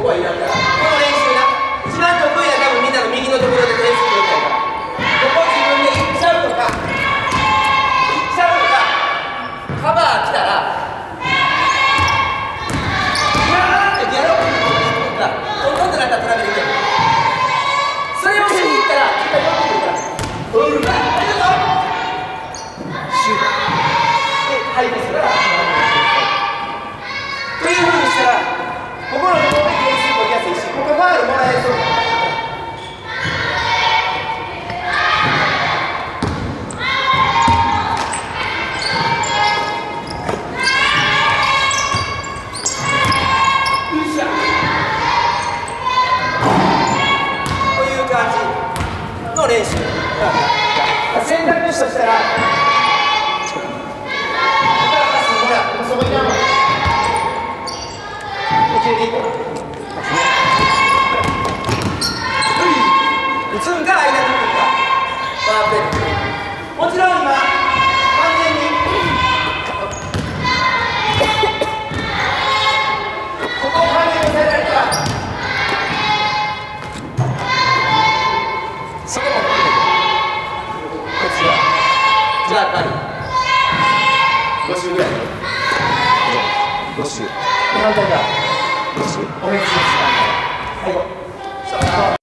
こはいらんから、この練習な、一番得意な多分みんなの右のところで点数取りたいから、ここ自分でいっちゃうのか、カバー来たら、ギャロップに持っていくから、ほとんどなったらトラベルいける。それをしに行ったら、絶対寄ってくるから。ありがとう。シュート。で、ハイパスから。というふうにしたら、ここのところで点数取りやすいし、ここファウルもらえそうだ。練習選択肢としたら、そこになるの決めていこう。打つんか間に打つんかパーフェクト。もちろん今完全にここを完全に抑えられたら、そこもじゃあ何？5周ぐらい。5周。反対だ。5周。オフェンスです。はい。